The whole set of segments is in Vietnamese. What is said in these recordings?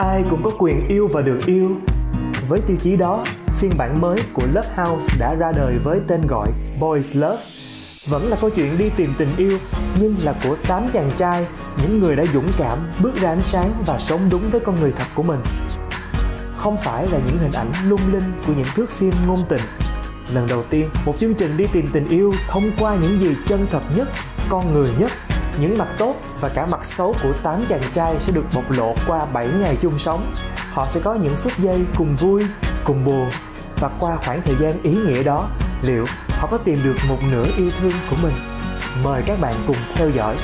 ai cũng có quyền yêu và được yêu. Với tiêu chí đó, phiên bản mới của Love House đã ra đời với tên gọi Boys Love. Vẫn là câu chuyện đi tìm tình yêu, nhưng là của 8 chàng trai, những người đã dũng cảm bước ra ánh sáng và sống đúng với con người thật của mình. Không phải là những hình ảnh lung linh của những thước phim ngôn tình. Lần đầu tiên, một chương trình đi tìm tình yêu thông qua những gì chân thật nhất, con người nhất. Những mặt tốt và cả mặt xấu của 8 chàng trai sẽ được bộc lộ qua 7 ngày chung sống. Họ sẽ có những phút giây cùng vui, cùng buồn. Và qua khoảng thời gian ý nghĩa đó, liệu họ có tìm được một nửa yêu thương của mình? Mời các bạn cùng theo dõi.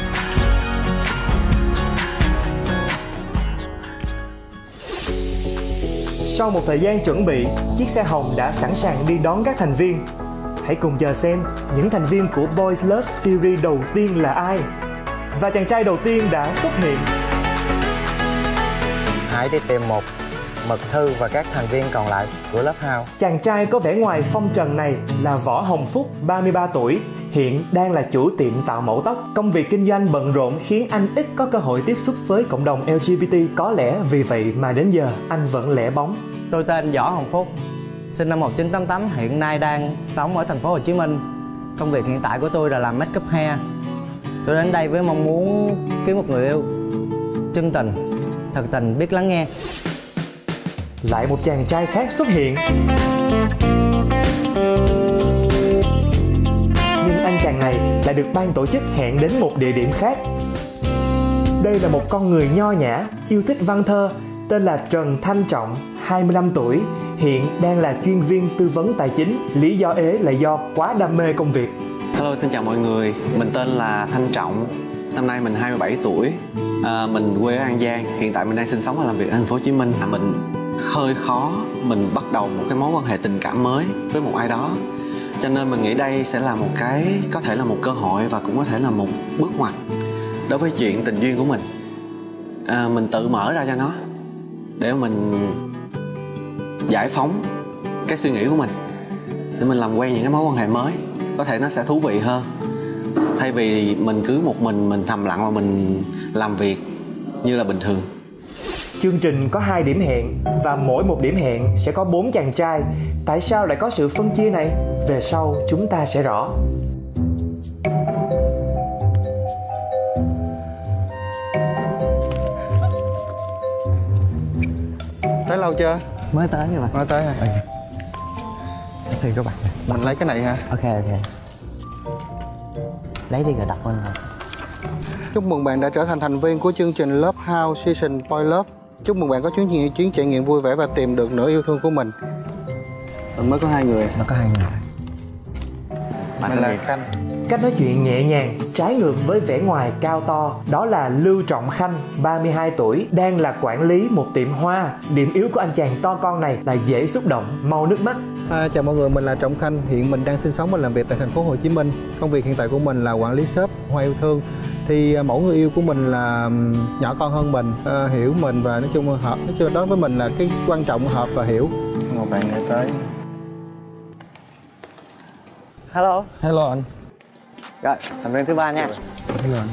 Sau một thời gian chuẩn bị, chiếc xe hồng đã sẵn sàng đi đón các thành viên. Hãy cùng chờ xem những thành viên của Boys Love series đầu tiên là ai. Và chàng trai đầu tiên đã xuất hiện. Hãy đi tìm một mật thư và các thành viên còn lại của Love House. Chàng trai có vẻ ngoài phong trần này là Võ Hồng Phúc, 33 tuổi, hiện đang là chủ tiệm tạo mẫu tóc. Công việc kinh doanh bận rộn khiến anh ít có cơ hội tiếp xúc với cộng đồng LGBT, có lẽ vì vậy mà đến giờ anh vẫn lẻ bóng. Tôi tên Võ Hồng Phúc, sinh năm 1988, hiện nay đang sống ở thành phố Hồ Chí Minh. Công việc hiện tại của tôi là làm make up hair. Tôi đến đây với mong muốn kiếm một người yêu chân tình, thật tình, biết lắng nghe. Lại một chàng trai khác xuất hiện. Nhưng anh chàng này lại được ban tổ chức hẹn đến một địa điểm khác. Đây là một con người nho nhã, yêu thích văn thơ, tên là Trần Thanh Trọng, 25 tuổi, hiện đang là chuyên viên tư vấn tài chính. Lý do ế là do quá đam mê công việc. Hello, xin chào mọi người. Mình tên là Thanh Trọng. Năm nay mình 27 tuổi. Mình quê ở An Giang. Hiện tại mình đang sinh sống và làm việc ở thành phố Hồ Chí Minh. Mình hơi khó mình bắt đầu một cái mối quan hệ tình cảm mới với một ai đó. Cho nên mình nghĩ đây sẽ là một cái, có thể là một cơ hội và cũng có thể là một bước ngoặt đối với chuyện tình duyên của mình. Mình tự mở ra cho nó để mình giải phóng cái suy nghĩ của mình, để mình làm quen những cái mối quan hệ mới. Có thể nó sẽ thú vị hơn, thay vì mình cứ một mình thầm lặng và mình làm việc như là bình thường. Chương trình có 2 điểm hẹn và mỗi một điểm hẹn sẽ có 4 chàng trai. Tại sao lại có sự phân chia này? Về sau chúng ta sẽ rõ. Tới lâu chưa? Mới tới các bạn. Mới tới hả? Thì các bạn, mình lấy cái này hả? Ok. Lấy đi rồi đặt lên rồi. Chúc mừng bạn đã trở thành thành viên của chương trình Love House Season Boy Love. Chúc mừng bạn có chuyến trải nghiệm vui vẻ và tìm được nửa yêu thương của mình. Mình mới có 2 người. Nó có 2 người. Mình là Khanh. Cách nói chuyện nhẹ nhàng, trái ngược với vẻ ngoài cao to. Đó là Lưu Trọng Khanh, 32 tuổi, đang là quản lý một tiệm hoa. Điểm yếu của anh chàng to con này là dễ xúc động, mau nước mắt. Chào mọi người, mình là Trọng Khanh. Hiện mình đang sinh sống và làm việc tại thành phố Hồ Chí Minh. Công việc hiện tại của mình là quản lý shop hoa yêu thương. Thì mẫu người yêu của mình là nhỏ con hơn mình, hiểu mình và nói chung hợp. Nói chung đó với mình là cái quan trọng, hợp và hiểu. Một bạn nữa tới. Hello anh. Rồi, thành viên thứ 3 nha. Hello anh.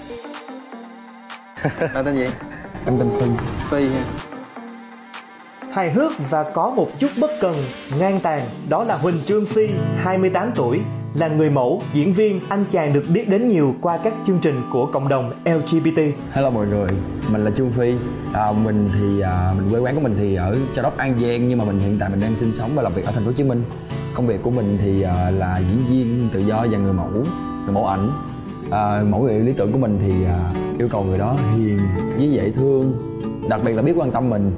Bạn tên gì? Em tên Phi. Phi nha. Hài hước và có một chút bất cần, ngang tàn. Đó là Huỳnh Trương Phi, 28 tuổi, là người mẫu, diễn viên. Anh chàng được biết đến nhiều qua các chương trình của cộng đồng LGBT. Hello mọi người, mình là Trương Phi. Mình quê quán của mình thì ở Châu Đốc, An Giang, nhưng mà mình hiện tại mình đang sinh sống và làm việc ở thành phố Hồ Chí Minh. Công việc của mình thì là diễn viên tự do và người mẫu ảnh. Mẫu người lý tưởng của mình thì yêu cầu người đó hiền với dễ thương, đặc biệt là biết quan tâm mình.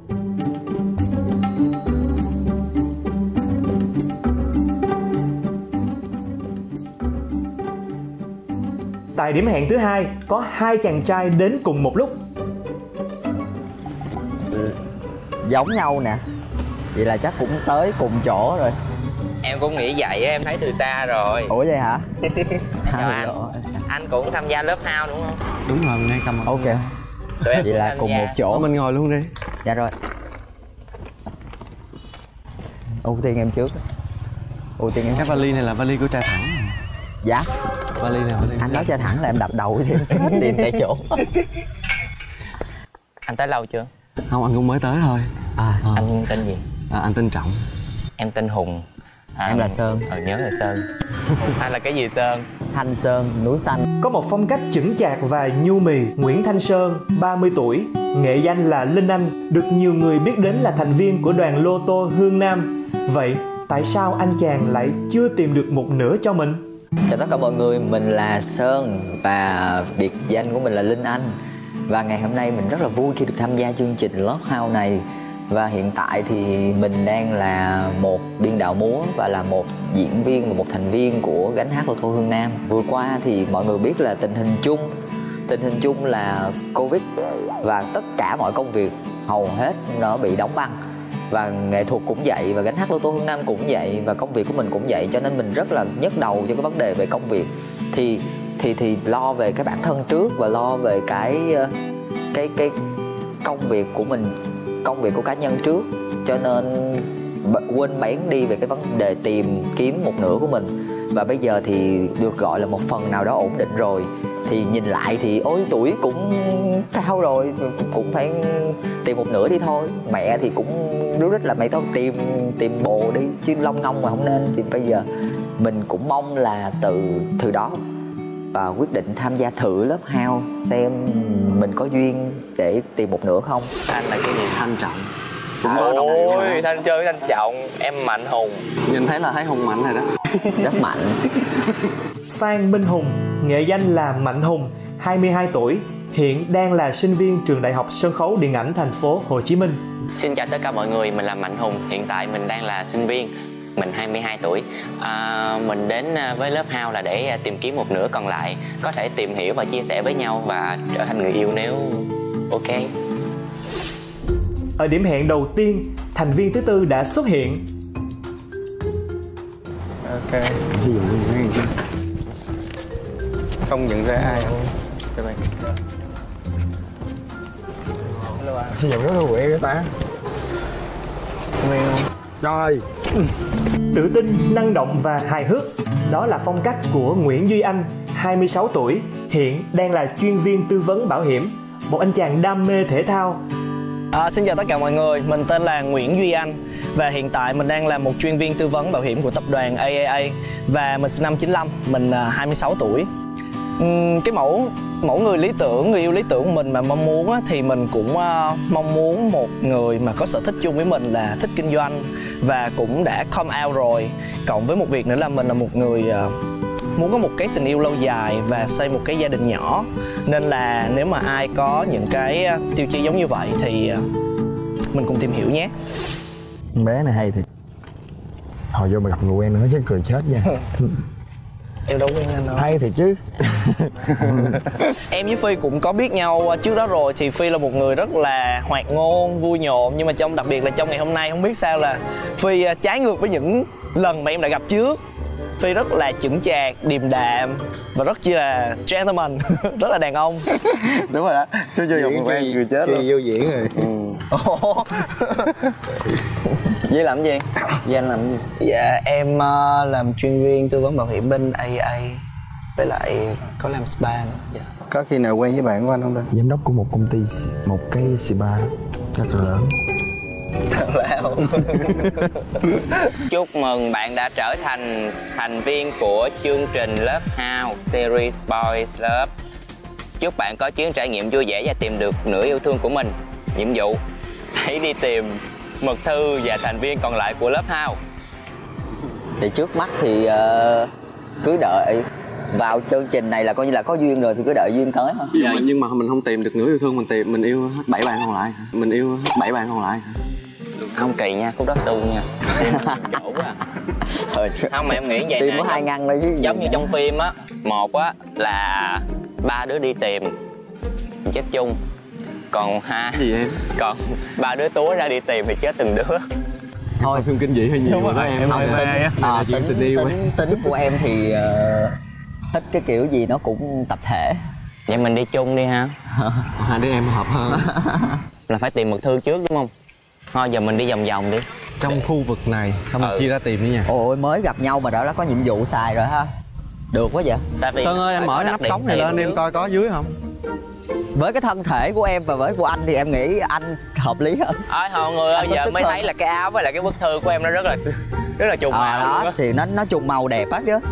Tại điểm hẹn thứ 2, có 2 chàng trai đến cùng một lúc. Giống nhau nè. Vậy là chắc cũng tới cùng chỗ rồi. Em cũng nghĩ vậy, em thấy từ xa rồi. Ủa vậy hả? Anh cũng tham gia Love House đúng không? Đúng rồi, mình đang cầm. Ok. Tụi em Vậy là cùng một chỗ. Mình ngồi luôn đi. Dạ rồi. Ưu tiên em trước. Ưu tiên em. Cái vali này là vali của trai thẳng. Dạ. Vali này vali. Anh nói cho thẳng là em đập đầu thì em sẽ tìm tại chỗ. Anh tới lâu chưa? Không, anh cũng mới tới thôi. Anh tên gì? Anh tên Trọng. Em tên Hùng. Em là Sơn. Nhớ là Sơn. Anh là cái gì Sơn? Thanh Sơn, núi xanh. Có một phong cách chững chạc và nhu mì, Nguyễn Thanh Sơn, 30 tuổi, nghệ danh là Linh Anh, được nhiều người biết đến là thành viên của đoàn lô tô Hương Nam. Vậy tại sao anh chàng lại chưa tìm được một nửa cho mình? Chào tất cả mọi người, mình là Sơn và biệt danh của mình là Linh Anh. Và ngày hôm nay mình rất là vui khi được tham gia chương trình Love House này. Và hiện tại thì mình đang là một biên đạo múa và là một diễn viên và một thành viên của gánh hát lô tô Hương Nam. Vừa qua thì mọi người biết là tình hình chung là Covid và tất cả mọi công việc hầu hết nó bị đóng băng. Và nghệ thuật cũng vậy, và gánh hát lô tô Hương Nam cũng vậy, và công việc của mình cũng vậy, cho nên mình rất là nhức đầu cho cái vấn đề về công việc. Thì lo về cái bản thân trước và lo về cái công việc của mình, công việc của cá nhân trước, cho nên quên bén đi về cái vấn đề tìm kiếm một nửa của mình. Và bây giờ thì được gọi là một phần nào đó ổn định rồi, thì nhìn lại thì ôi tuổi cũng cao rồi, cũng phải tìm một nửa đi thôi. Mẹ thì cũng rú rít là mày thôi tìm bồ đi chứ lông ngông mà không nên. Thì bây giờ mình cũng mong là từ đó và quyết định tham gia thử Love House xem mình có duyên để tìm một nửa không. Anh là cái gì? Thanh Trọng. Ôi, Thanh chơi với Thanh Trọng. Em Mạnh Hùng. Nhìn thấy là thấy Hùng mạnh rồi đó. Rất mạnh. Phan Minh Hùng, nghệ danh là Mạnh Hùng, 22 tuổi, hiện đang là sinh viên trường Đại học Sân khấu Điện ảnh thành phố Hồ Chí Minh. Xin chào tất cả mọi người, mình là Mạnh Hùng. Hiện tại mình đang là sinh viên. Mình 22 tuổi. Mình đến với Love House là để tìm kiếm một nửa còn lại, có thể tìm hiểu và chia sẻ với nhau và trở thành người yêu nếu ok. Ở điểm hẹn đầu tiên, thành viên thứ tư đã xuất hiện. Ok. Không nhận ra ai không? Các bạn. Sử dụng rất là quệ cái ta. Quen không? Trời. Tự tin, năng động và hài hước. Đó là phong cách của Nguyễn Duy Anh, 26 tuổi, hiện đang là chuyên viên tư vấn bảo hiểm, một anh chàng đam mê thể thao. Xin chào tất cả mọi người, mình tên là Nguyễn Duy Anh và hiện tại mình đang là một chuyên viên tư vấn bảo hiểm của tập đoàn AAA và mình sinh năm 95, mình 26 tuổi. Cái mẫu người lý tưởng, người yêu lý tưởng của mình mà mong muốn thì mình cũng mong muốn một người mà có sở thích chung với mình là thích kinh doanh và cũng đã come out rồi. Cộng với một việc nữa là mình là một người muốn có một cái tình yêu lâu dài và xây một cái gia đình nhỏ. Nên là nếu mà ai có những cái tiêu chí giống như vậy thì mình cùng tìm hiểu nhé. Bé này hay thiệt. Hồi vô mà gặp người quen nữa chứ cười chết nha. Em đâu quen anh đâu. Hay thiệt chứ. Em với Phi cũng có biết nhau trước đó rồi. Thì Phi là một người rất là hoạt ngôn, vui nhộn. Nhưng mà đặc biệt là trong ngày hôm nay không biết sao là Phi trái ngược với những lần mà em đã gặp trước. Phi rất là chững chạc, điềm đạm và rất chi là gentleman, rất là đàn ông. Đúng rồi đó. Chứ chưa gặp người quen cười chết luôn. Vô diễn rồi. Với làm gì? Với anh làm gì? Dạ em làm chuyên viên tư vấn bảo hiểm bên AA, với lại có làm spa nữa. Dạ. Có khi nào quen với bạn của anh không đây? Giám đốc của một công ty, một cái spa rất là lớn. Chúc mừng bạn đã trở thành thành viên của chương trình Love House Series Boys Love. Chúc bạn có chuyến trải nghiệm vui vẻ và tìm được nửa yêu thương của mình. Nhiệm vụ hãy đi tìm mật thư và thành viên còn lại của Love House. Thì trước mắt thì cứ đợi vào chương trình này là coi như là có duyên rồi thì cứ đợi duyên tới thôi. Nhưng mà mình không tìm được nửa yêu thương, mình yêu hết 7 bạn còn lại sao? Mình yêu hết 7 bạn còn lại sao? Không kỳ nha, Cúc Đất Xu nha. Dỗ quá. Không mà em nghĩ vậy tìm nè, có 2 ngăn thôi chứ. Giống như trong phim á, một á là 3 đứa đi tìm chết chung, còn gì em? Còn 3 đứa túa ra đi tìm thì chết từng đứa. Thôi phim kinh dị hơi nhiều rồi đó em. Tính của em thì thích cái kiểu gì nó cũng tập thể. Vậy mình đi chung đi ha. Hai đứa em hợp hơn. Là phải tìm mật thư trước đúng không? Thôi giờ mình đi vòng vòng đi. Trong khu vực này không chia ra tìm đi nha. Ôi mới gặp nhau mà đã có nhiệm vụ xài rồi ha. Được quá vậy. Sơn ơi em mở nắp cống này lên em coi có dưới không. Với cái thân thể của em và với của anh thì em nghĩ anh hợp lý hơn. Mọi người ơi, giờ mới hơn. thấy là cái áo với lại cái bức thư của em nó rất là trùng màu đó luôn thì nó trùng màu đẹp á chứ.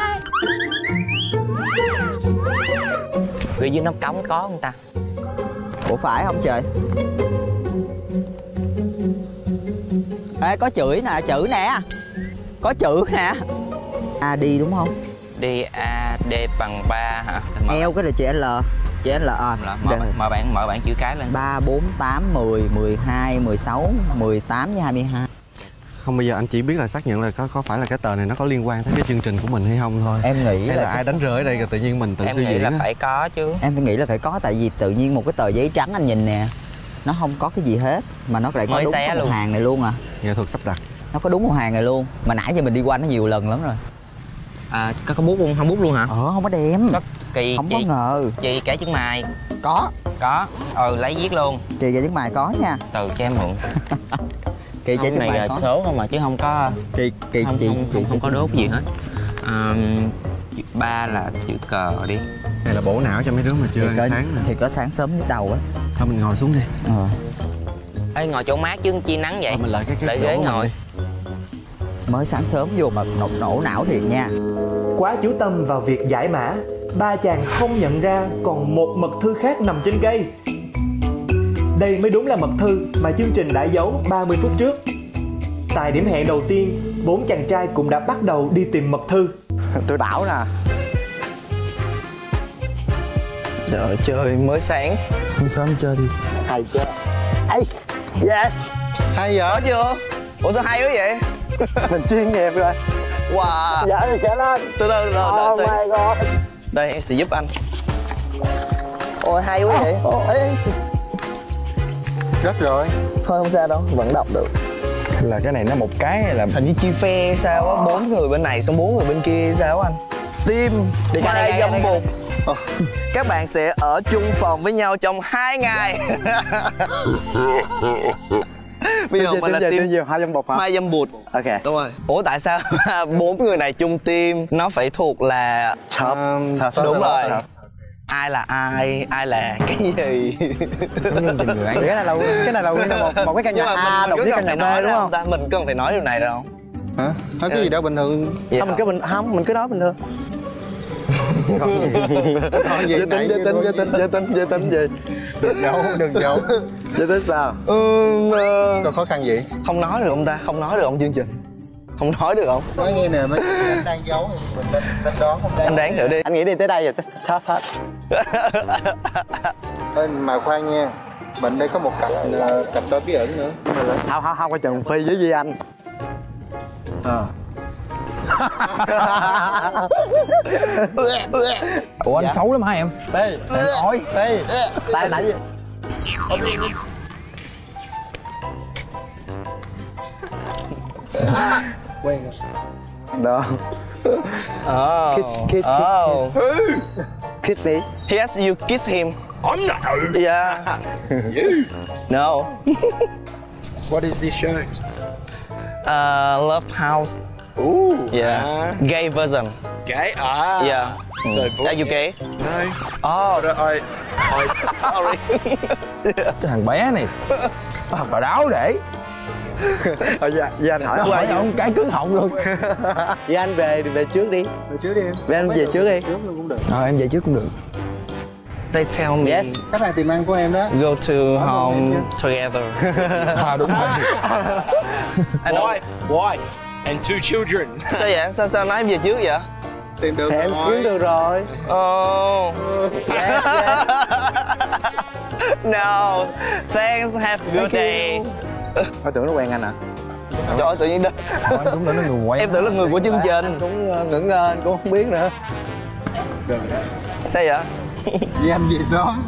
Phía dưới nắp cống có không ta? Ủa phải không trời? Ê có chữ nè, có chữ nè. AD đúng không? DAD bằng 3 hả? Eo cái là chữ L. Chữ L à. Mở bản chữ cái lên. 3, 4, 8, 10, 12, 16, 18 với 22. Không, bây giờ anh chỉ biết là xác nhận là có phải là cái tờ này nó có liên quan tới cái chương trình của mình hay không thôi. Em nghĩ hay là ai đánh rơi ở đây rồi tự nhiên mình tự em suy nghĩ nghĩ là đó. phải có chứ. Em phải nghĩ là phải có, tại vì tự nhiên một cái tờ giấy trắng anh nhìn nè, nó không có cái gì hết mà nó lại có đúng một luôn. hàng này luôn à. Nghệ thuật sắp đặt. Nó có đúng một hàng này luôn mà nãy giờ mình đi qua nó nhiều lần lắm rồi. Có bút không? Không bút luôn hả? Không có đem. Có kỳ không có ngờ. Chị kẻ chữ mài. Có. Lấy viết luôn. Chị kẻ chữ mài có nha. Từ cho em mượn. Kỳ chữ này là có. số không mà chứ không có. Không có đốt gì hết. 3 là chữ cờ đi. Này là bổ não cho mấy đứa mà chưa ăn sáng nè. Thì có sáng sớm nhức đầu á. Thôi mình ngồi xuống đi. Ê, ngồi chỗ mát chứ chi nắng vậy. Mình lại cái ghế ngồi. Mới sáng sớm vô mà nổ não thiệt nha. Quá chú tâm vào việc giải mã, ba chàng không nhận ra còn một mật thư khác nằm trên cây. Đây mới đúng là mật thư mà chương trình đã giấu 30 phút trước. Tại điểm hẹn đầu tiên, 4 chàng trai cũng đã bắt đầu đi tìm mật thư. Tôi đảo nè. Trời trời mới sáng. Không sớm chơi đi. Hay chưa? Ê, yes. Hay vậy? Có chưa? Ủa sao hay quá vậy? mình chuyên nghiệp rồi. Wow. Dạ thì kể lên. Từ từ rồi. Oh my god. Đây em sẽ giúp anh. Ôi hay quá vậy. Rất rồi. Thôi không sao đâu, vẫn đọc được. Là cái này nó một cái hay là Hình như chia phe sao á, 4 người bên này xong 4 người bên kia sao á anh? Team Mai Dâm Bụt. Các bạn sẽ ở chung phòng với nhau trong 2 ngày. Bây giờ mình là team Mai Dâm Bụt hả? Mai Dâm Bụt. Ok. Đúng rồi. Ủa tại sao 4 người này chung team nó phải thuộc là Top. Đúng rồi. Ai là ai là cái gì? Cái này là nguyên một cái căn nhà A đồng với căn nhà B đúng không? Mình cần phải nói điều này đâu. Hả? Nói cái gì đâu bình thường. Mình cứ nói bình thường. Giới tính gì? Đừng giấu. Giới tính sao? Sao khó khăn vậy? Không nói được không ta? Không nói được không chương trình? Không nói được không? Nói nghe nè, mấy anh đang giấu mình tính đoán không đang. Anh đoán thử đi. Anh nghĩ đi tới đây giờ top hết. Mà khoan nha, mình đây có một cặp đôi bí ẩn nữa. Không có Trần Phi với Duy Anh. Ủa anh xấu lắm hả em? Phi. Ôi Phi. Tại gì? Quen rồi. Đó. Kiss me. Yes, you kiss him. I'm not. Yeah. You. No. What is this show? Love House. Ooh. Yeah. Gay version. Gay? Yeah. So Are you gay? No. Oh, I sorry. cái thằng bé này thật là đáo để. Duy Anh hỏi Hỏi ông cái cứng họng luôn. Duy Anh về trước đi. Về trước đi em. Anh về trước đi. Trước luôn cũng được. Em về trước cũng được. They tell me. Yes. Khách hàng tiềm năng của em đó. Go to home together. Đúng rồi. Wife and 2 children. Sao vậy? Sao nói em về trước vậy? Tìm được Em kiếm được rồi. Oh. Yes. No. Thanks. Have a good day. Tôi tưởng nó quen anh à? Trời ơi, tự nhiên đó. Anh đúng là nó người quen. Em tưởng là người của chương trình. Anh cũng ngẩn ngơ, anh cũng không biết nữa. Sao vậy? Vì anh về sớm.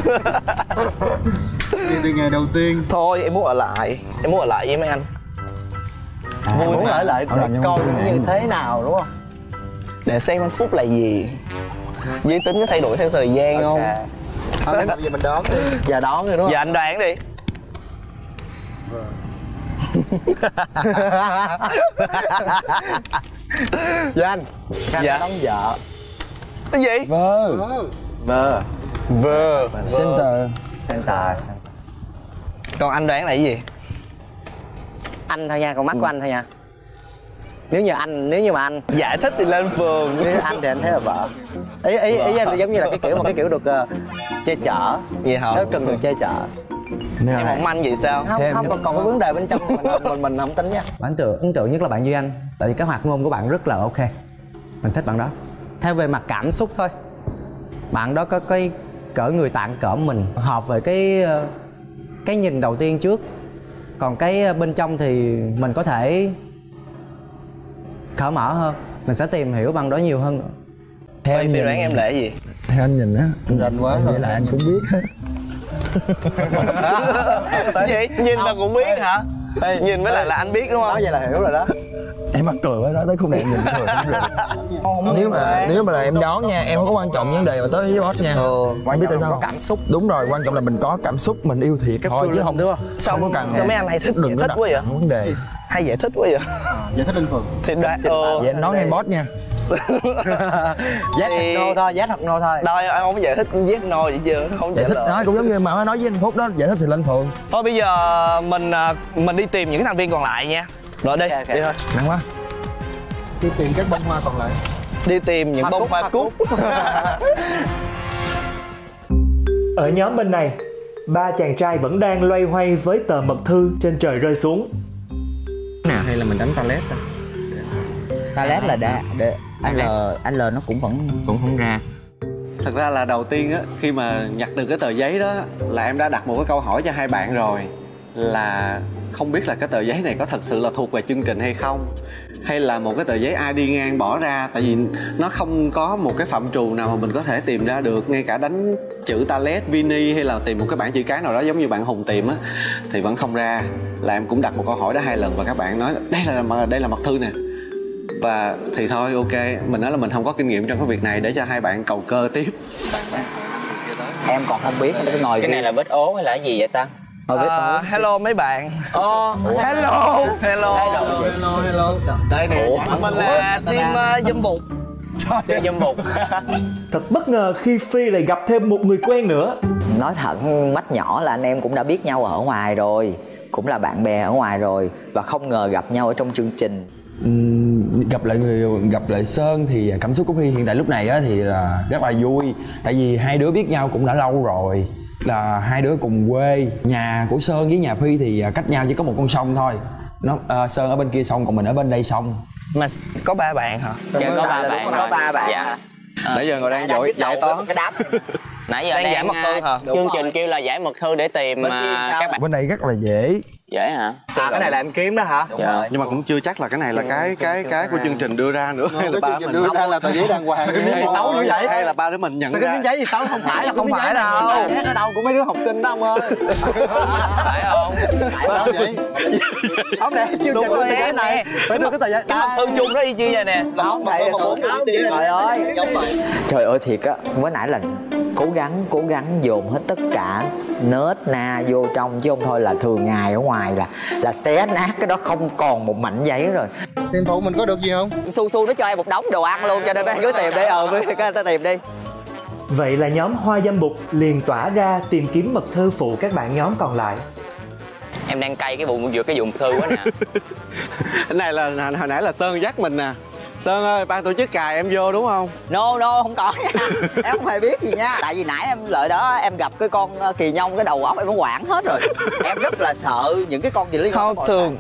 Đi từ ngày đầu tiên. Thôi em muốn ở lại. Em muốn ở lại với mấy anh. Vui muốn ở lại để coi như thế nào đúng không? Để xem anh Phúc là gì. Giới tính có thay đổi theo thời gian không? Thôi bây giờ mình đón đi. Giờ đón rồi đúng không? Dạ anh đoán đi. Dạ anh. Dạ. Đón vợ. Cái gì? Vâng. Center. Còn anh đoán là cái gì? Anh thôi nha, con mắt của anh thôi nha. Nếu như mà anh Giải thích thì lên phường. nếu anh thì anh thấy là vợ. Ý anh giống như là cái kiểu được che chở. Vậy hả? Nó cần được che chở. Em không manh vậy sao? Không, còn có vấn đề bên trong mình không tính nha. Ấn tượng nhất là bạn Duy Anh, tại vì cái hoạt ngôn của bạn rất là ok. Mình thích bạn đó. Theo về mặt cảm xúc thôi, bạn đó có cái cỡ người tạng cỡ mình, hợp về cái nhìn đầu tiên trước. Còn cái bên trong thì mình có thể cởi mở hơn, mình sẽ tìm hiểu bạn đó nhiều hơn nữa. Theo anh đoán em là cái gì? Theo anh nhìn á, anh rành quá rồi, vậy là anh cũng biết hết. Vậy nhìn là cũng biết hả? Nhìn với lại là anh biết đúng không? Nói vậy là hiểu rồi đó. Em mắc cười quá, nói tới khúc này em nhìn cười không được. Nếu mà là em đón nha, em không có quan trọng vấn đề mà tới với boss nha. Quan biết tại sao? Có cảm xúc. Đúng rồi, quan trọng là mình có cảm xúc, mình yêu thiệt thôi chứ không, đúng không? Sao có cần sao mấy anh hay thích đừng giải thích quá vậy? Không vấn đề. Hay giải thích quá vậy? Giải thích lên phường. Thì đoán Vậy anh nói ngay boss nha. Yes hoặc no thôi, yes hoặc no thôi. Đâu em không có giải thích yes no vậy chưa? Không Giải trả thích lời. nói cũng giống như mà nói với anh Phúc đó, giải thích thì lên phường. Thôi bây giờ mình đi tìm những cái thành viên còn lại nha. Rồi đi, đi thôi. Nặng quá. Đi tìm các bông hoa còn lại. Đi tìm những bông hoa cúc. Ở nhóm bên này, ba chàng trai vẫn đang loay hoay với tờ mật thư trên trời rơi xuống. Nào hay là mình đánh toilet ta? Toilet là anh L nó cũng không ra. Thật ra là đầu tiên á, khi mà nhặt được cái tờ giấy đó là em đã đặt một cái câu hỏi cho hai bạn rồi, là không biết là cái tờ giấy này có thật sự là thuộc về chương trình hay không, hay là một cái tờ giấy ai đi ngang bỏ ra. Tại vì nó không có một cái phạm trù nào mà mình có thể tìm ra được, ngay cả đánh chữ toilet, Vini hay là tìm một cái bảng chữ cái nào đó giống như bạn Hùng tìm á thì vẫn không ra. Là em cũng đặt một câu hỏi đó 2 lần và các bạn nói đây là mật thư nè. Và thì thôi ok, mình nói là mình không có kinh nghiệm trong cái việc này để cho hai bạn cầu cơ tiếp. em còn không biết cái ngồi Cái này là vết ố hay là cái gì vậy ta? Hello mấy bạn. Hello. Đây nè, mình là team dâm bụt. Dâm bụt. Thật bất ngờ khi Phi lại gặp thêm một người quen nữa. nói thật mắt nhỏ là anh em cũng đã biết nhau ở ngoài rồi, cũng là bạn bè ở ngoài rồi, và không ngờ gặp nhau ở trong chương trình. Gặp lại Sơn thì cảm xúc của Phi hiện tại lúc này á thì là rất là vui, tại vì hai đứa biết nhau cũng đã lâu rồi, là hai đứa cùng quê. Nhà của Sơn với nhà Phi thì cách nhau chỉ có một con sông thôi. Sơn ở bên kia sông còn mình ở bên đây sông. Mà có 3 bạn hả? Dạ có 3 bạn rồi. 3 bạn. Dạ. Nãy giờ ngồi đang giải toán. Cái đám. Nãy giờ Đang giải mật thư hả? Chương trình kêu là giải mật thư để tìm các bạn. Bên đây rất là dễ. Dễ hả? Cái này là em kiếm đó hả? Dạ. Nhưng mà cũng chưa chắc là cái này là cái của chương trình đưa ra nữa, hay là ba mình đưa ra là tờ giấy đàng hoàng. Cái xấu như vậy. hay là ba đứa mình nhận Cái ra. miếng giấy gì xấu không phải là Không phải đâu. Khác ở đâu của mấy đứa học sinh đó ông ơi. Phải không? Sao vậy? Không để chương trình đưa tờ giấy này. Phải đưa cái tờ giấy. Cái mật thư chung đó y chi vậy nè. Không thầy trời ơi. Trời ơi thiệt á, mới nãy là cố gắng dồn hết tất cả nết na vô trong, chứ không thôi là thường ngày ở ngoài là xé nát cái đó không còn một mảnh giấy rồi. Tiền phụ mình có được gì không? Su nó cho em một đống đồ ăn luôn, cho nên em cứ tìm đi, ta tìm đi. Vậy là nhóm Hoa Dâm Bụt liền tỏa ra tìm kiếm mật thư phụ các bạn nhóm còn lại. Em đang cay cái bụng cái dụng thư quá nè. Cái này là hồi nãy là Sơn dắt mình nè. Sơn ơi, ban tổ chức cài em vô đúng không? No không có nha. Em không hề biết gì nha. Tại vì nãy em lợi đó em gặp cái con kỳ nhông, cái đầu óc em nó quảng hết rồi. Em rất là sợ những cái con gì liên quan Không thường.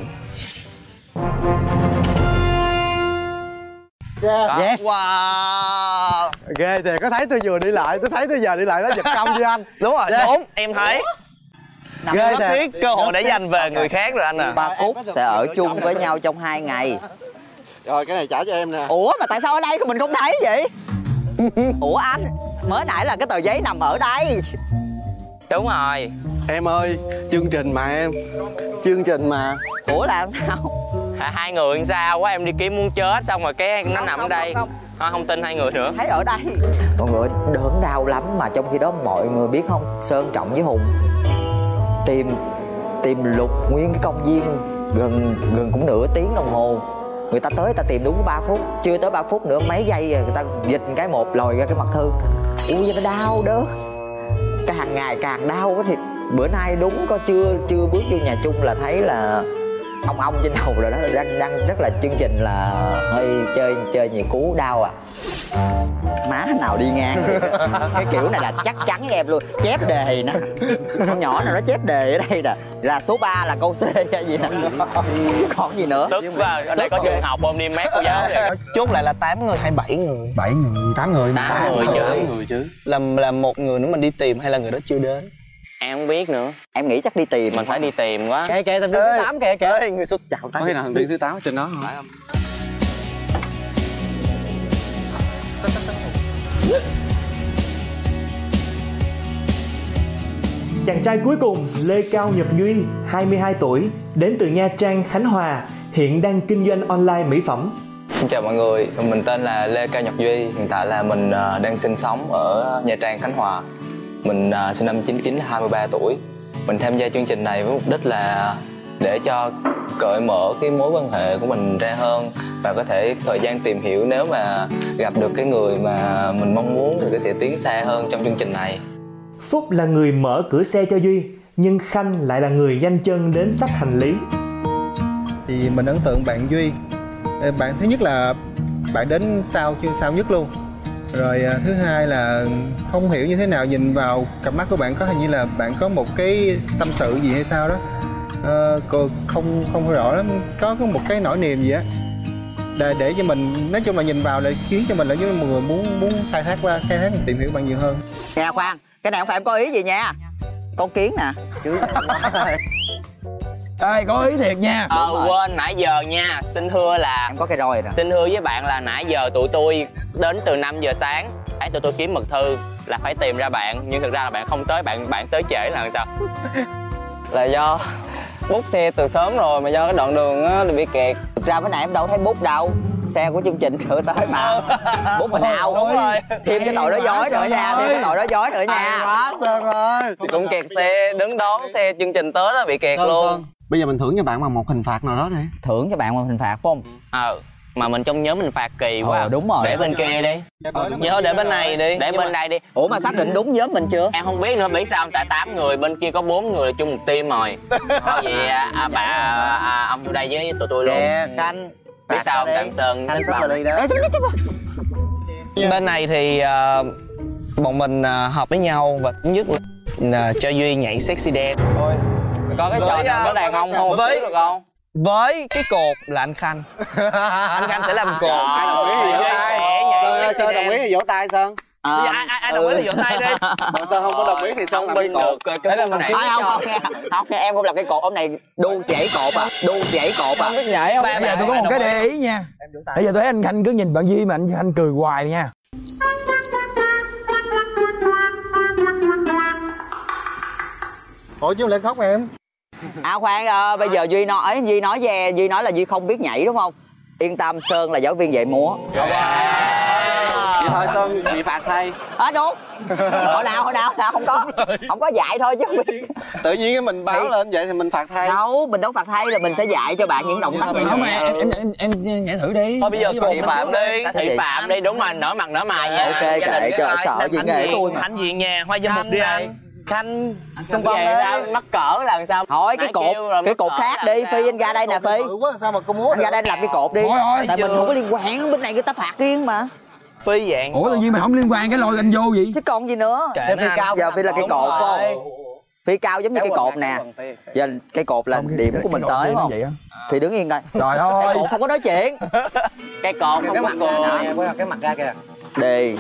Yes. Wow. Ghê thì có thấy tôi vừa đi lại, tôi thấy tôi giờ đi lại nó giật công chưa anh? Đúng rồi, đúng, em thấy. Ghê Rất tiếc cơ hội để giành về người khác rồi anh à. Ba Phúc sẽ ở chung với nhau trong 2 ngày. Rồi cái này trả cho em nè. Ủa mà tại sao ở đây mình không thấy vậy? Ủa anh, mới nãy là cái tờ giấy nằm ở đây. Đúng rồi. Em ơi, chương trình mà em. Chương trình mà. Ủa là sao? Hai người sao quá, em đi kiếm muốn chết xong rồi cái nó nằm ở đây. Không tin hai người nữa. Thấy ở đây. Mọi người đớn đau lắm, mà trong khi đó mọi người biết không, Sơn Trọng với Hùng tìm lục nguyên cái công viên gần cũng nửa tiếng đồng hồ. Người ta tới ta tìm đúng 3 phút, chưa tới 3 phút nữa mấy giây rồi người ta dịch cái một lòi ra cái mật thư. ui vậy nó đau đó, càng ngày càng đau quá thiệt. Bữa nay đúng có chưa bước vô nhà chung là thấy là ong trên đầu rồi đó, đang rất là chương trình là hơi chơi nhiều cú đau à. Má nào đi ngang thì cái kiểu này là chắc chắn với em luôn, chép đề nè, con nhỏ nào nó chép đề ở đây nè, là số 3 là câu C hay gì nè, còn gì nữa. Tức quá, ở đây có trường học không đi mét cô giáo vậy. Chốt lại là 8 người hay 7 người? 7 người, 8 người. 8 người chứ. Là một người nữa mình đi tìm hay là người đó chưa đến? Em không biết nữa. Em nghĩ chắc đi tìm. Mình phải đi tìm quá. Kìa thành viên thứ 8 kìa. Ê, người số chào Có khi nào thành viên thứ 8 trên đó không? Phải không? Chàng trai cuối cùng Lê Cao Nhật Duy, 22 tuổi, đến từ Nha Trang, Khánh Hòa, hiện đang kinh doanh online mỹ phẩm. Xin chào mọi người, mình tên là Lê Cao Nhật Duy, hiện tại là mình đang sinh sống ở Nha Trang, Khánh Hòa. Mình sinh năm 99, 23 tuổi. Mình tham gia chương trình này với mục đích là để cho cởi mở cái mối quan hệ của mình ra hơn và có thể thời gian tìm hiểu, nếu mà gặp được cái người mà mình mong muốn thì sẽ tiến xa hơn trong chương trình này. Phúc là người mở cửa xe cho Duy, nhưng Khanh lại là người nhanh chân đến xách hành lý. Thì mình ấn tượng bạn Duy. Bạn thứ nhất là bạn đến sau nhất luôn. Rồi thứ hai là không hiểu như thế nào, nhìn vào cặp mắt của bạn có hình như là bạn có một cái tâm sự gì hay sao đó. Cô không rõ lắm, có một cái nỗi niềm gì á. Để cho mình, nói chung là nhìn vào là khiến cho mình là những người muốn khai thác tìm hiểu bạn nhiều hơn. Nè khoan, cái này không phải em có ý gì nha. Con kiến nè. Ê, có ý thiệt nha. Quên nãy giờ nha. Xin thưa là em có cái roi nè. Xin thưa với bạn là nãy giờ tụi tôi đến từ 5 giờ sáng. Tụi tôi kiếm mật thư là phải tìm ra bạn, nhưng thực ra là bạn không tới, bạn tới trễ là sao? Là do bút xe từ sớm rồi, mà do cái đoạn đường á bị kẹt. Thực ra bữa nay em đâu thấy bút đâu, xe của chương trình cửa tới mà. Bút mình nào? Đúng rồi. Thêm cái tội đó dối nữa nha, thêm cái tội đó dối nữa nha. Quá Sơn ơi. Thì cũng kẹt xe, đứng đón xe chương trình tới đó bị kẹt luôn. Bây giờ mình thưởng cho bạn bằng một hình phạt nào đó đi. Thưởng cho bạn một hình phạt phải không? Mà mình trong nhóm mình phạt kỳ quá. Đúng rồi. Để bên kia đi. Nhớ để bên này đi. Để bên đây đi. Ủa mà xác định đúng nhóm mình chưa? Em không biết nữa, biết sao không? Tại 8 người, bên kia có 4 người là chung một team rồi. Thôi vậy ông vô đây với tụi tôi luôn. Khanh. Biết sao không? Đặng Sơn Khanh sắp là đi đó. Bên này thì bọn mình hợp với nhau và thứ nhất là cho Duy nhảy sexy dance. Thôi, có cái trò nào có đàn ông không? Với được không? Với cái cột là anh Khanh. Anh Khanh sẽ làm cột. Ai đồng ý thì vỗ tay. Sơn đồng ý thì vỗ tay Sơn. Ai đồng ý thì vỗ tay đi. Sơn không có đồng ý thì Sơn làm cái cột. Đấy là mình không nghe, em không làm cái cột, ông này đu dãy cột à, Không biết nhảy không? Bây giờ tôi có một cái để ý nha. Bây giờ tôi thấy anh Khanh cứ nhìn bạn Duy mà anh cười hoài nha. Ủa chứ lên khóc em. Khoan, bây giờ Duy nói là Duy không biết nhảy đúng không? Yên tâm, Sơn là giáo viên dạy múa. Vậy thôi Sơn bị phạt thay. Đúng. Hồi nào không có dạy thôi chứ không biết. Tự nhiên mình báo lên vậy thì mình phạt thay. Mình đâu phạt thay, là mình sẽ dạy cho bạn những động tác nhảy nhẹ. Em nhảy thử đi. Thôi bây giờ thị phạm đi. Thị phạm đi, đúng rồi, nở mặt nở mài nha. Ok, kệ cho sợ gì nghề tôi mà. Hãnh diện nhà, Hoa Dâm Mục đi anh. Khanh xung phong ra mắc cỡ là sao? Thôi cái cột khác đi, Phi anh ra đây nè Phi. Sao mà cô múa? Anh ra đây làm cái cột đi. Tại mình không có liên quan, bên này người ta phạt riêng mà. Phi dạng. Ủa tự nhiên mày không liên quan, cái lôi anh vô gì? Chứ còn gì nữa. Giờ Phi là cái cột phải không? Phi cao giống như cái cột nè. Giờ cái cột là điểm của mình tới không? Phi đứng yên coi. Trời ơi. Cái cột không có nói chuyện. Cái cột không có cười. Cái mặt ra kìa. Đi.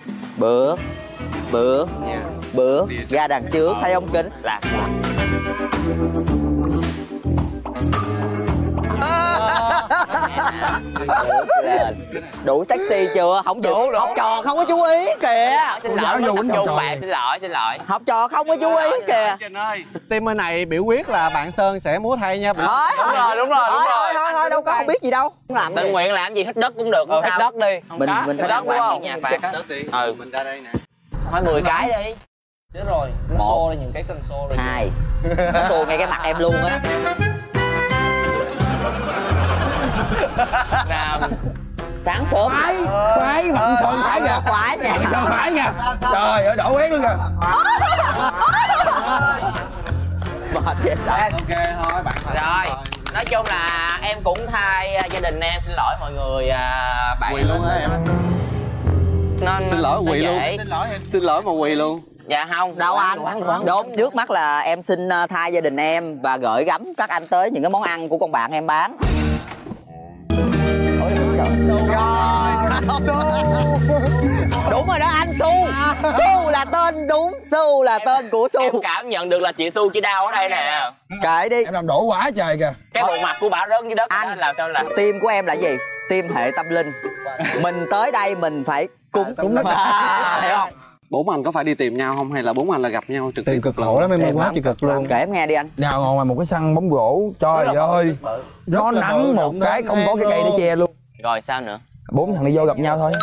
Bước ra đằng trước, thấy không Kính? Là đủ sexy chưa? Không đủ, học trò không có chú ý kìa. Xin lỗi. Học trò không có chú ý kìa. Team bên này biểu quyết là bạn Sơn sẽ múa thay nha. Đúng rồi. Thôi đâu có không biết gì đâu. Tự nguyện làm gì hít đất cũng được. Hít đất đi. Mình hít đất đúng không? Mình ra đây nè. Phải 10 cái đi. Chết rồi, nó xô ra những cái cần xô rồi. 2. Nó xô ngay cái mặt em luôn á. Sáng sớm. Khoái Vận Sơn phải kìa. Khoái nha. Vận Sơn phải nha. Trời ơi đổ hết luôn kìa. Mệt vậy sao? Ok thôi bạn. Rồi, nói chung là em cũng thay gia đình em, xin lỗi mọi người bạn Quỳ luôn hả em? Xin lỗi quỳ luôn. Xin lỗi mà quỳ luôn. Dạ không. Đâu anh? Đúng, trước mắt là em xin thay gia đình em và gửi gắm các anh tới những cái món ăn của con bạn em bán. Đúng rồi đó anh, Su. Su là tên đúng, Su là tên của Su. Em cảm nhận được là chị Su chỉ đau ở đây nè. Kệ đi. Em làm đổ quá trời kìa. Cái bộ mặt của bà rớt dưới đất anh làm sao là Team của em là gì? Team hệ tâm linh. Mình tới đây mình phải cúng đất. Hiểu không? Bốn anh có phải đi tìm nhau không hay là bốn anh là gặp nhau trực tiếp? Tìm cực khổ lắm em, quá trời cực luôn. Kể em nghe đi anh. Nào ngồi ngoài một cái sân bóng rổ, trời ơi. Nó nắng một cái không có cái cây để che luôn. rồi sao nữa? 4 thằng đi vô gặp nhau thôi.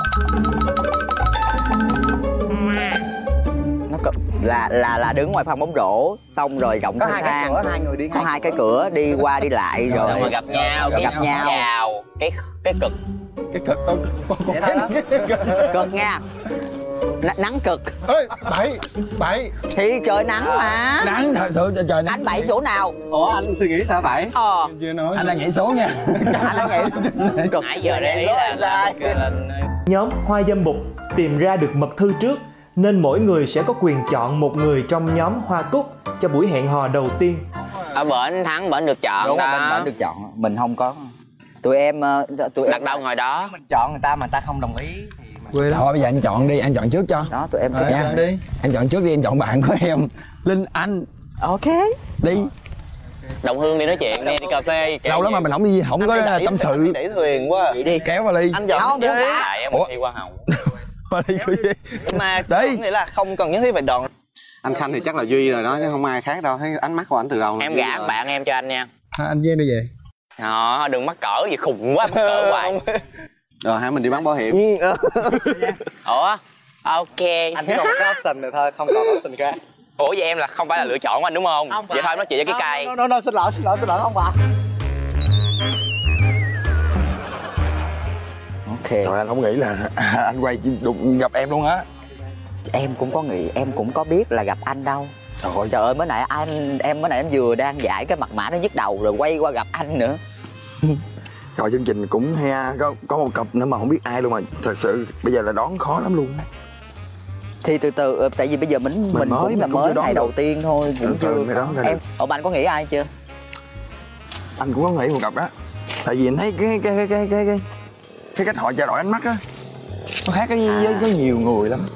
Nó là đứng ngoài phòng bóng rổ xong rồi rộng thênh thang, có hai cái cửa đi qua đi lại rồi sao mà gặp nhau, gặp nhau vào cái cực, cực nha. Nắng cực. Bảy Thì trời nắng mà. Nắng thật sự trời nắng. Anh Bảy chỗ nào? Ủa anh suy nghĩ sao Bảy? Anh đang nhảy số nha. Anh đang nhảy cực. nãy giờ để ý là Nhóm Hoa Dâm Bụt tìm ra được mật thư trước nên mỗi người sẽ có quyền chọn một người trong nhóm Hoa Cúc cho buổi hẹn hò đầu tiên. ở bển thắng bển được chọn. Đúng đó. rồi, bển được chọn, mình không có. Tụi em đặt đâu ngồi đó. Mình chọn người ta mà người ta không đồng ý thì Thôi bây giờ anh chọn đi, anh chọn trước cho. đó tụi em Nha. Đi. Anh chọn trước đi, anh chọn bạn của em Linh Anh. ok Đi. Đồng Hương đi nói chuyện đi cà phê. Lâu lắm mà mình không có tâm sự. Đẩy thuyền quá. vậy đi. Kéo vào ly. Anh chọn Không, đi. Tại em thi hoa hậu. Vào ly của gì? Mà Đi. nghĩa là không cần nhất thiết phải đòn. Anh Khanh thì chắc là Duy rồi đó chứ không ai khác đâu, thấy ánh mắt của anh từ đầu. Em gả bạn em cho anh nha. Anh với em đi về. Đừng mắc cỡ gì khùng quá, mắc cỡ hoài. Rồi hai mình đi bán bảo hiểm. Ủa ok. anh chỉ còn một cái option này thôi, không còn option khác. Ủa vậy em là không phải là lựa chọn của anh đúng không? Vậy thôi em nói chuyện với cái cây. Xin lỗi không bà. Ok. Trời anh không nghĩ là anh quay đụng gặp em luôn á. Em cũng có nghĩ, em cũng có biết là gặp anh đâu. Trời ơi mới nãy em vừa đang giải cái mật mã nó nhức đầu rồi quay qua gặp anh nữa. Rồi chương trình cũng he, có một cặp nữa mà không biết ai luôn mà thật sự bây giờ là đón khó lắm luôn. Thì từ từ, tại vì bây giờ mình cũng là mới ngày đầu tiên thôi, cũng chưa em. Mà anh có nghĩ ai chưa? Anh cũng có nghĩ một cặp đó. Tại vì anh thấy cái cách họ trao đổi ánh mắt á nó khác với nhiều người lắm.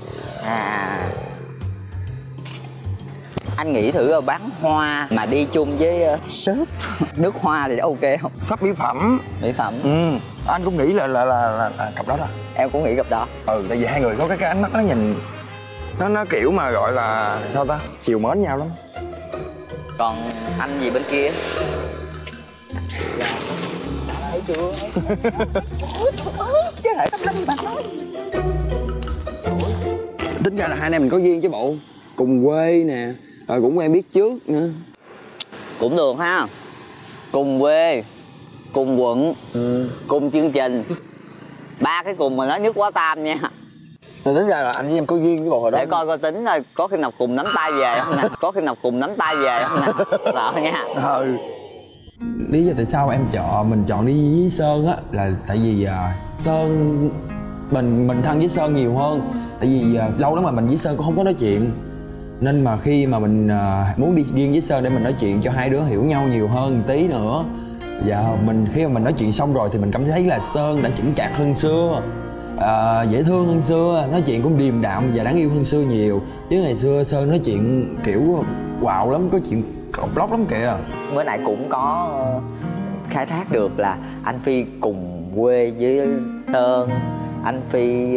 Anh nghĩ thử bán hoa mà đi chung với shop nước hoa thì ok không? Shop mỹ phẩm. Mỹ phẩm. Anh cũng nghĩ là cặp đó đó. Em cũng nghĩ cặp đó. Tại vì hai người có cái ánh mắt nó nhìn nó kiểu mà gọi là sao ta, chiều mến nhau lắm. Còn anh gì bên kia? Thấy chưa? Chứ hệ tâm linh bạn nói. Tính ra là hai anh em mình có duyên chứ bộ. Cùng quê nè, rồi cũng quen biết trước nữa. Cũng được ha. Cùng quê, cùng quận, cùng chương trình. Ba cái cùng mà nó nhất quá tam nha. Rồi tính ra là anh với em có duyên với bộ hồi đó. Để coi tính là có khi nào cùng nắm tay về không nè. Có khi nào cùng nắm tay về không nè. Sợ nha. Lý do tại sao mình chọn đi với Sơn á là tại vì Sơn mình thân với Sơn nhiều hơn. Tại vì lâu lắm mà mình với Sơn cũng không có nói chuyện. Nên mà khi mà mình muốn đi riêng với Sơn để mình nói chuyện cho hai đứa hiểu nhau nhiều hơn một tí nữa. Và khi mà mình nói chuyện xong rồi thì mình cảm thấy là Sơn đã chững chạc hơn xưa, dễ thương hơn xưa, nói chuyện cũng điềm đạm và đáng yêu hơn xưa nhiều. Chứ ngày xưa Sơn nói chuyện kiểu quạo lắm, có chuyện cọc lóc lắm kìa. Bữa nay cũng có khai thác được là anh Phi cùng quê với Sơn, anh Phi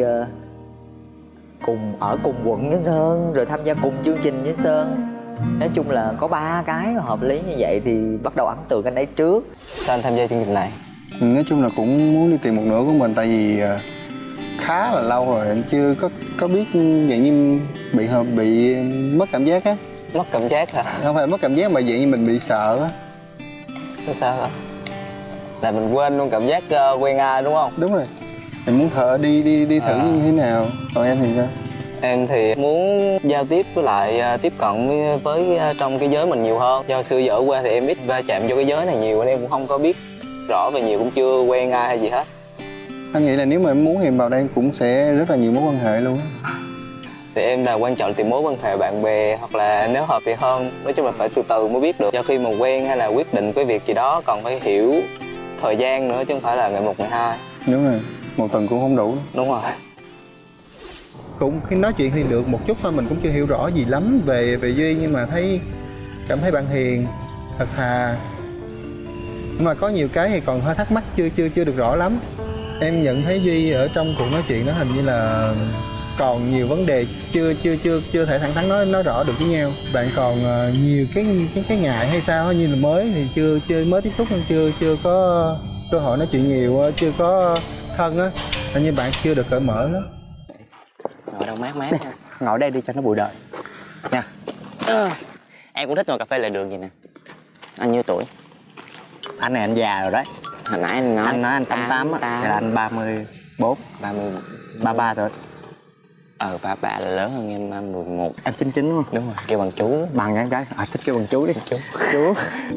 ở cùng quận với Sơn, rồi tham gia cùng chương trình với Sơn. Nói chung là có 3 cái hợp lý như vậy thì bắt đầu ấn tượng anh ấy trước. Sao anh tham gia chương trình này? Nói chung là cũng muốn đi tìm một nửa của mình, tại vì khá là lâu rồi em chưa có biết dạng như bị mất cảm giác á. Mất cảm giác hả? Không phải mất cảm giác mà dạng như mình bị sợ á. Sao hả? Là mình quên luôn cảm giác quen ai đúng không? Đúng rồi. Em muốn đi thử như thế nào? Còn em thì sao? Em thì muốn giao tiếp với lại tiếp cận với trong cái giới mình nhiều hơn. Do xưa giờ ở quê thì em ít va chạm vô cái giới này nhiều nên em cũng không có biết rõ về nhiều, cũng chưa quen ai hay gì hết. Anh nghĩ là nếu mà em muốn thì vào đây cũng sẽ rất là nhiều mối quan hệ luôn á. Thì em là quan trọng tìm mối quan hệ bạn bè, hoặc là nếu hợp thì hơn. Nói chung là phải từ từ mới biết được. Do khi mà quen hay là quyết định cái việc gì đó còn phải hiểu thời gian nữa chứ không phải là ngày 1 ngày 2. Đúng rồi, một tuần cũng không đủ. Đúng rồi. Cũng khi nói chuyện thì được một chút thôi, mình cũng chưa hiểu rõ gì lắm về Duy, nhưng mà cảm thấy bạn hiền, thật thà. Nhưng mà có nhiều cái thì còn hơi thắc mắc chưa được rõ lắm. Em nhận thấy Duy ở trong cuộc nói chuyện đó hình như là còn nhiều vấn đề chưa thể thẳng thắn nói rõ được với nhau. Bạn còn nhiều cái ngại hay sao, như là mới thì chưa mới tiếp xúc nên chưa có cơ hội nói chuyện nhiều, chưa có thân á, hình như bạn chưa được cởi mở lắm. Ngồi đâu mát nha. Ngồi đây đi cho nó bụi đời nha. Em cũng thích ngồi cà phê lề đường gì nè. Anh nhiêu tuổi? Anh này anh già rồi đấy. Hồi nãy anh nói anh 88 á, thì là anh 34. 33 tuổi. 33 là lớn hơn em 11. Em 99 đúng không? Đúng rồi, kêu bằng chú. Bằng em gái. Thích kêu bằng chú đi. Chú.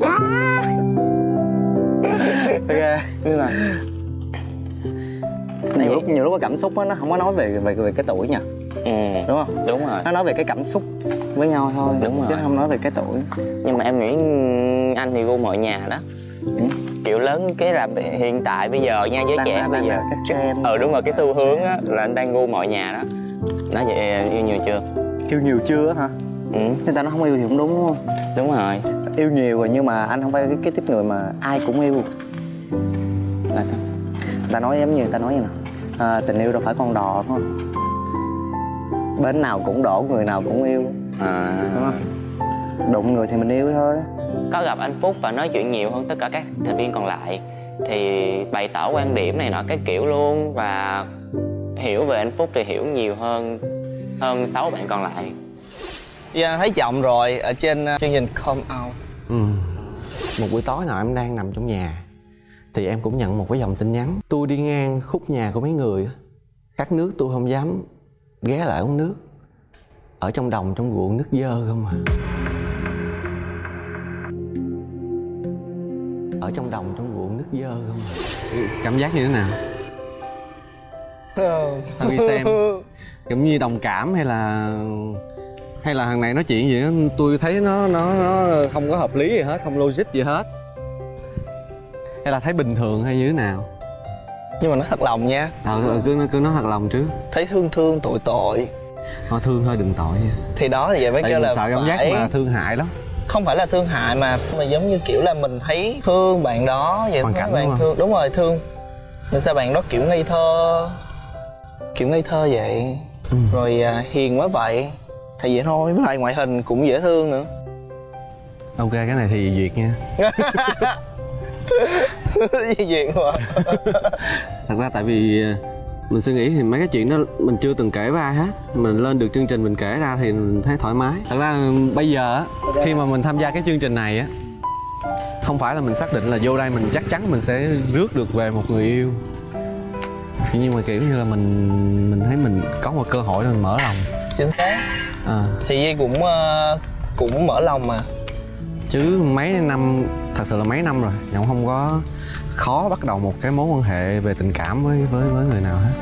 Ok. Đúng rồi. Nhiều lúc cái cảm xúc á, nó không có nói về cái tuổi nha. Đúng không? Đúng rồi. Nó nói về cái cảm xúc với nhau thôi. Đúng rồi. Chứ không nói về cái tuổi. Nhưng mà em nghĩ anh thì gu mọi nhà đó. Kiểu lớn cái là hiện tại bây giờ nha, giới trẻ bây giờ đúng rồi, cái xu hướng á là anh đang gu mọi nhà đó. Nói vậy yêu nhiều chưa? Yêu nhiều chưa hả? Người ta nó không yêu thì cũng đúng không? Đúng rồi. Yêu nhiều rồi nhưng mà anh không phải cái tiếp người mà ai cũng yêu. Là sao? Người ta nói giống như người ta nói vậy nè, tình yêu đâu phải con đò đúng không? Bến nào cũng đổ, người nào cũng yêu. Đúng không? Đụng người thì mình yêu thôi. Có gặp anh Phúc và nói chuyện nhiều hơn tất cả các thành viên còn lại thì bày tỏ quan điểm này nọ cái kiểu luôn, và hiểu về anh Phúc thì hiểu nhiều hơn 6 bạn còn lại. Dạ, thấy chồng rồi ở trên chương trình Come Out. Một buổi tối nào em đang nằm trong nhà thì em cũng nhận một cái dòng tin nhắn. Tôi đi ngang khúc nhà của mấy người, khát nước tôi không dám ghé lại uống nước. Ở trong đồng trong ruộng nước dơ không à. Ở trong đồng trong ruộng nước dơ không à. Cảm giác như thế nào? Tao đi xem giống như đồng cảm hay là thằng này nói chuyện gì đó tôi thấy nó không có hợp lý gì hết, không logic gì hết, hay là thấy bình thường hay như thế nào? Nhưng mà nó thật lòng nha. Cứ nói thật lòng chứ. Thấy thương tội. Thôi thương thôi đừng tội nha. Thì đó thì vậy mới kêu là sợ cảm giác mà thương hại lắm. Không phải là thương hại mà giống như kiểu là mình thấy thương bạn đó vậy. Hoàn cảnh bạn thương. Đúng rồi, thương. Nên sao bạn đó kiểu ngây thơ vậy. Rồi hiền quá vậy. Thì vậy thôi, với lại ngoại hình cũng dễ thương nữa. Ok, cái này thì duyệt nha. Duyệt mà. Thật ra tại vì mình suy nghĩ thì mấy cái chuyện đó mình chưa từng kể với ai hết. Mình lên được chương trình mình kể ra thì mình thấy thoải mái. Thật ra bây giờ á, khi mà mình tham gia cái chương trình này á, không phải là mình xác định là vô đây mình chắc chắn mình sẽ rước được về một người yêu. Nhưng mà kiểu như là mình thấy mình có một cơ hội để mình mở lòng. Chính xác. Thì Duy cũng mở lòng mà. Chứ mấy năm, thật sự là mấy năm rồi, nhưng không có khó bắt đầu một cái mối quan hệ về tình cảm với người nào hết.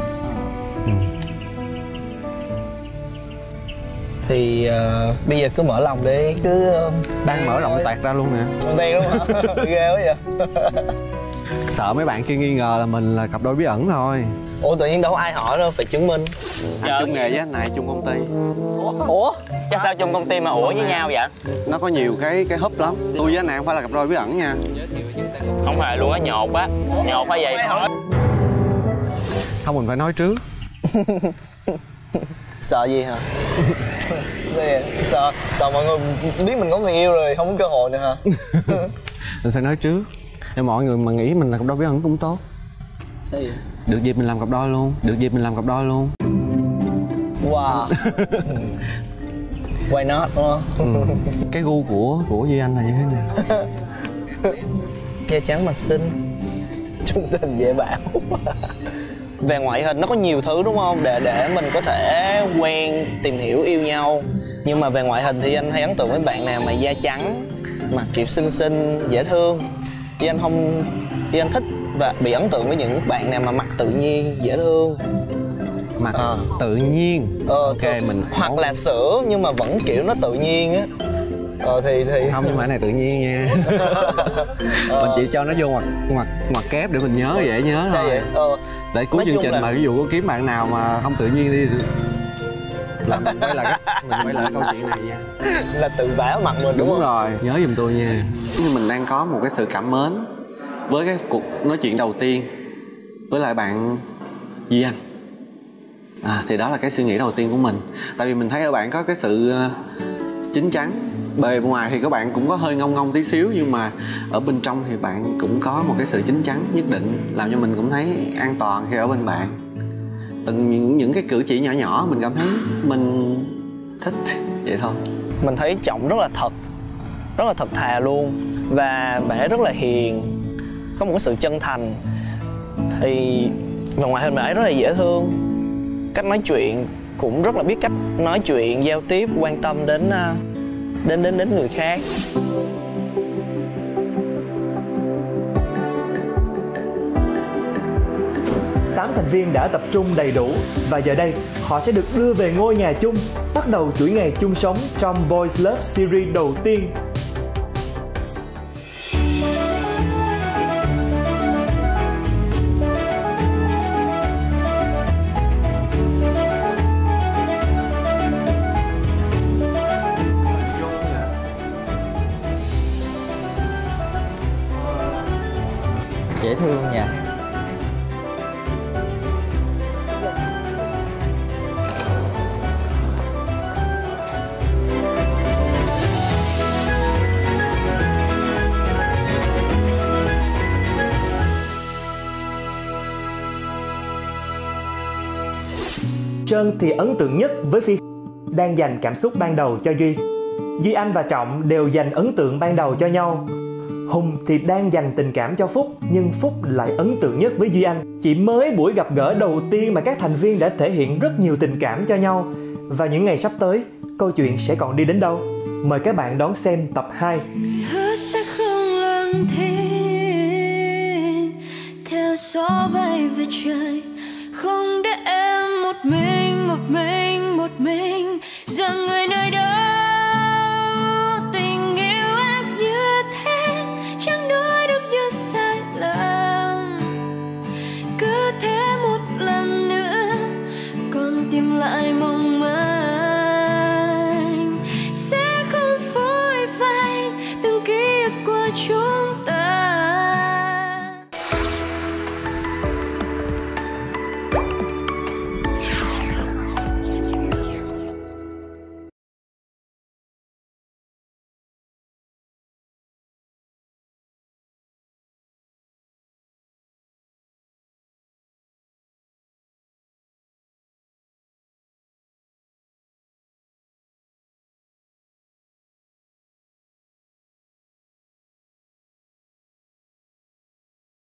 Thì bây giờ cứ mở lòng đi, cứ đang mở rộng toẹt ra luôn nè. Đen đúng không? Ghê quá vậy. Sợ mấy bạn kia nghi ngờ là mình là cặp đôi bí ẩn thôi. Ủa tự nhiên đâu ai hỏi đâu, phải chứng minh. Chung nghề với anh này, chung công ty. Ủa? Chắc sao chung công ty mà ủa với nhau vậy? Nó có nhiều cái húp lắm. Tôi với anh này không phải là cặp đôi bí ẩn nha. Không hề luôn á, nhột á vậy. Không, mình phải nói trước. Sợ gì hả? Sợ mọi người biết mình có người yêu rồi không có cơ hội nữa hả? Mình phải nói trước để mọi người mà nghĩ mình là cặp đôi bí ẩn cũng tốt. Sao vậy? Được dịp mình làm cặp đôi luôn. Wow. Why not đúng không? Cái gu của Duy Anh là như thế nào? Da trắng mặt xinh, trung tình dễ bảo. Về ngoại hình nó có nhiều thứ đúng không, để mình có thể quen, tìm hiểu, yêu nhau. Nhưng mà về ngoại hình thì anh hay ấn tượng với bạn nào mà da trắng, mặt kiểu xinh xinh, dễ thương. Vì anh thích và bị ấn tượng với những bạn nào mà mặt tự nhiên, dễ thương. Mặt tự nhiên. Ok, mình hoặc là sữa nhưng mà vẫn kiểu nó tự nhiên á. Thì không, nhưng mà cái này tự nhiên nha. Mình chỉ cho nó vô ngoặc kép để mình nhớ, dễ nhớ sao thôi. Vậy? Để cuối chương trình mà ví dụ có kiếm bạn nào mà không tự nhiên đi là mình quay lại câu chuyện này nha. Là tự vả mặt mình đúng không? Rồi, nhớ giùm tôi nha. Nhưng mình đang có một cái sự cảm mến với cái cuộc nói chuyện đầu tiên với lại bạn Duy Anh. Thì đó là cái suy nghĩ đầu tiên của mình. Tại vì mình thấy ở bạn có cái sự chín chắn. Bề ngoài thì các bạn cũng có hơi ngông tí xíu, nhưng mà ở bên trong thì bạn cũng có một cái sự chín chắn nhất định, làm cho mình cũng thấy an toàn khi ở bên bạn. Từng những cái cử chỉ nhỏ nhỏ mình cảm thấy mình thích vậy thôi. Mình thấy Trọng rất là thật thà luôn. Và bạn ấy rất là hiền, có một cái sự chân thành. Thì và ngoại hình bạn ấy rất là dễ thương, cách nói chuyện cũng rất là biết cách nói chuyện, giao tiếp, quan tâm đến người khác. Tám thành viên đã tập trung đầy đủ và giờ đây họ sẽ được đưa về ngôi nhà chung, bắt đầu chuỗi ngày chung sống trong Boys Love Series đầu tiên. Dễ thương nha. Trân thì ấn tượng nhất với Phi, đang dành cảm xúc ban đầu cho Duy. Duy Anh và Trọng đều dành ấn tượng ban đầu cho nhau. Hùng thì đang dành tình cảm cho Phúc, nhưng Phúc lại ấn tượng nhất với Duy Anh. Chỉ mới buổi gặp gỡ đầu tiên mà các thành viên đã thể hiện rất nhiều tình cảm cho nhau. Và những ngày sắp tới, câu chuyện sẽ còn đi đến đâu? Mời các bạn đón xem tập 2. Hứa sẽ không làm thế, theo gió bay về trời, không để em một mình rằng người nơi đó. Tình yêu em như thế chẳng nói được như sai lầm, cứ thế một lần nữa còn tìm lại mong manh, sẽ không phôi phai từng ký ức của chúng